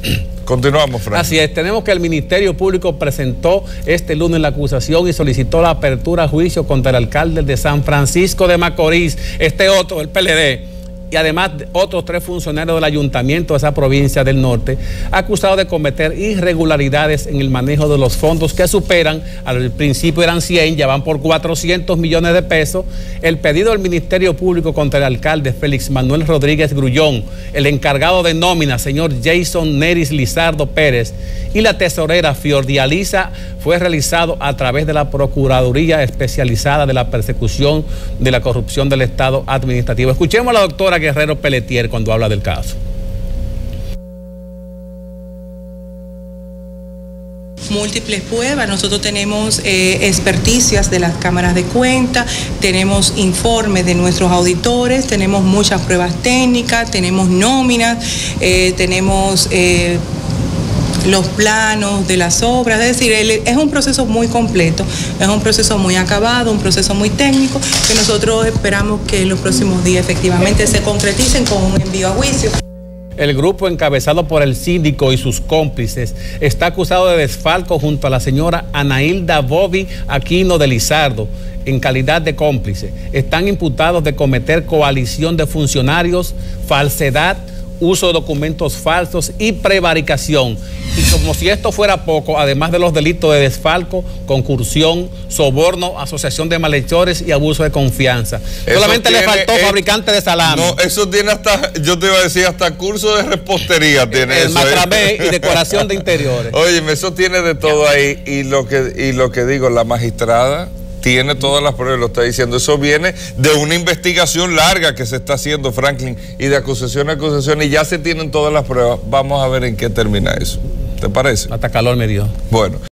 Continuamos, Frank. Así es, tenemos que el Ministerio Público presentó este lunes la acusación y solicitó la apertura a juicio contra el alcalde de San Francisco de Macorís, otro, el PLD, y además otros 3 funcionarios del ayuntamiento de esa provincia del norte, acusados de cometer irregularidades en el manejo de los fondos que superan, al principio eran 100, ya van por 400 millones de pesos. El pedido del Ministerio Público contra el alcalde Félix Manuel Rodríguez Grullón, el encargado de nómina, señor Jason Neris Lizardo Pérez, y la tesorera Fiordialisa fue realizado a través de la Procuraduría Especializada de la Persecución de la Corrupción del Estado Administrativo. Escuchemos a la doctora Guerrero Pelletier cuando habla del caso. Múltiples pruebas, nosotros tenemos experticias de las cámaras de cuenta, tenemos informes de nuestros auditores, tenemos muchas pruebas técnicas, tenemos nóminas, tenemos los planos de las obras, es decir, es un proceso muy completo, es un proceso muy acabado, un proceso muy técnico, que nosotros esperamos que en los próximos días efectivamente se concreticen con un envío a juicio. El grupo encabezado por el síndico y sus cómplices está acusado de desfalco junto a la señora Anailda Bobby Aquino de Lizardo en calidad de cómplice. Están imputados de cometer coalición de funcionarios, falsedad, uso de documentos falsos y prevaricación. Y como si esto fuera poco, además de los delitos de desfalco, concursión, soborno, asociación de malhechores y abuso de confianza. Solamente le faltó fabricante de salami. No, eso tiene hasta, yo te iba a decir, hasta curso de repostería tiene el eso. macramé y decoración de interiores. Oye, eso tiene de todo ahí. Y lo que digo, la magistrada tiene todas las pruebas, lo está diciendo. Eso viene de una investigación larga que se está haciendo, Franklin, y de acusación a acusación, y ya se tienen todas las pruebas. Vamos a ver en qué termina eso. ¿Te parece? Hasta calor me dio. Bueno.